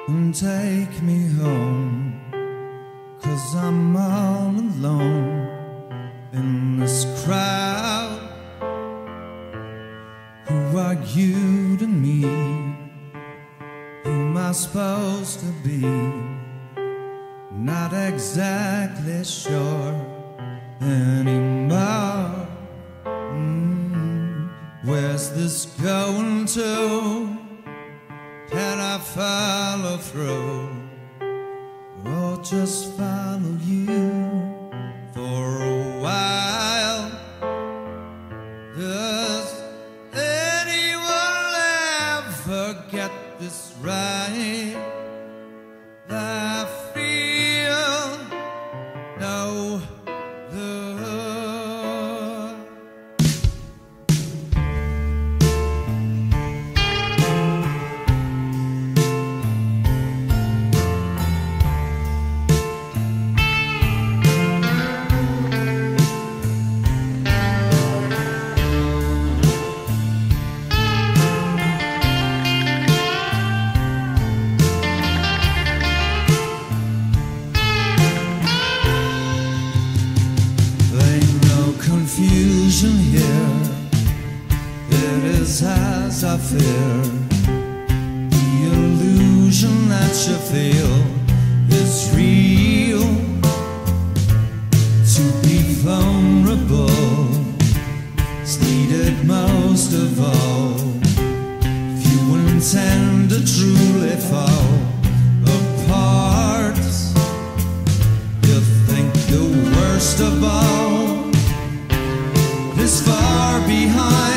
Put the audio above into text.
and take me home, 'cause I'm all alone in this crowd. Who are you to me? Who am I supposed to be? Not exactly sure anymore. Where's this going to? Can I follow through, or just follow you for a while? Does anyone ever get this right? I feel no love. Confusion here, it is as I fear. The illusion that you feel is real. To be vulnerable is needed most of all. If you intend to truly fall apart, you think the worst of all is far behind.